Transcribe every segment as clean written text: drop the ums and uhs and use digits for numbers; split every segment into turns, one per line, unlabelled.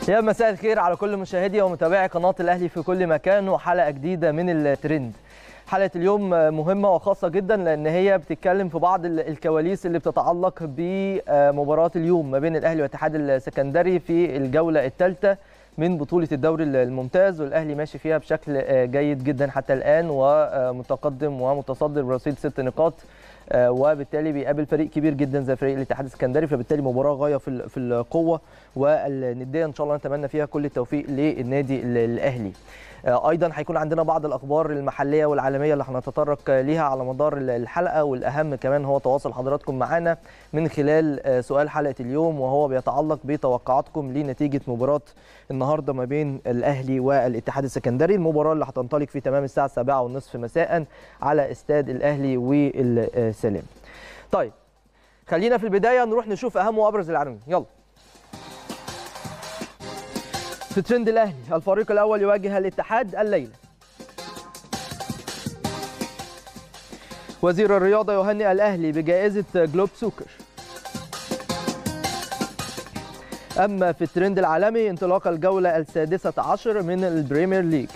يا مساء الخير على كل مشاهدي ومتابعي قناة الأهلي في كل مكان، وحلقة جديدة من الترند. حلقة اليوم مهمة وخاصة جدا لأن هي بتتكلم في بعض الكواليس اللي بتتعلق بمباراة اليوم ما بين الأهلي والاتحاد السكندري في الجولة الثالثة من بطولة الدوري الممتاز، والأهلي ماشي فيها بشكل جيد جدا حتى الآن ومتقدم ومتصدر برصيد 6 نقاط، وبالتالي بيقابل فريق كبير جدا زي فريق الاتحاد السكندري، فبالتالي مباراه غايه في القوه والنديه ان شاء الله نتمنى فيها كل التوفيق للنادي الاهلي. ايضا هيكون عندنا بعض الاخبار المحليه والعالميه اللي هنتطرق ليها على مدار الحلقه، والاهم كمان هو تواصل حضراتكم معنا من خلال سؤال حلقه اليوم، وهو بيتعلق بتوقعاتكم لنتيجه مباراه النهارده ما بين الاهلي والاتحاد السكندري، المباراه اللي هتنطلق في تمام الساعه 7:30 مساء على استاد الاهلي والسلام. طيب خلينا في البدايه نروح نشوف اهم وابرز العناوين، يلا. في ترند الاهلي، الفريق الاول يواجه الاتحاد الليله. وزير الرياضه يهنئ الاهلي بجائزه جلوب سوكر. اما في الترند العالمي، انطلاق الجوله السادسة عشر من البريمير ليج.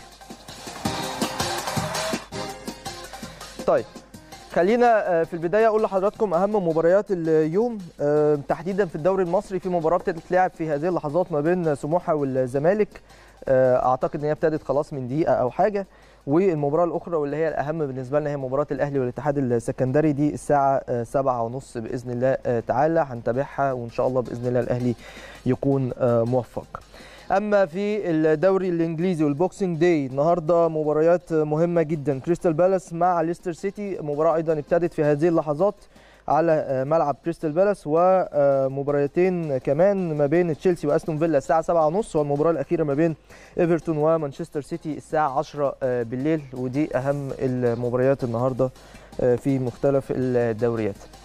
طيب خلينا في البدايه اقول لحضراتكم اهم مباريات اليوم تحديدا في الدوري المصري. في مباراه بتتلعب في هذه اللحظات ما بين سموحه والزمالك، اعتقد ان هي ابتدت خلاص من دقيقه او حاجه، والمباراه الاخرى واللي هي الاهم بالنسبه لنا هي مباراه الاهلي والاتحاد السكندري، دي الساعه 7:30 باذن الله تعالى هنتابعها، وان شاء الله باذن الله الاهلي يكون موفق. اما في الدوري الانجليزي والبوكسينج داي، النهارده مباريات مهمه جدا، كريستال بالاس مع ليستر سيتي، مباراه ايضا ابتدت في هذه اللحظات على ملعب كريستال بالاس، ومباراتين كمان ما بين تشيلسي واستون فيلا الساعه 7:30، والمباراه الاخيره ما بين ايفرتون ومانشستر سيتي الساعه 10 بالليل، ودي اهم المباريات النهارده في مختلف الدوريات.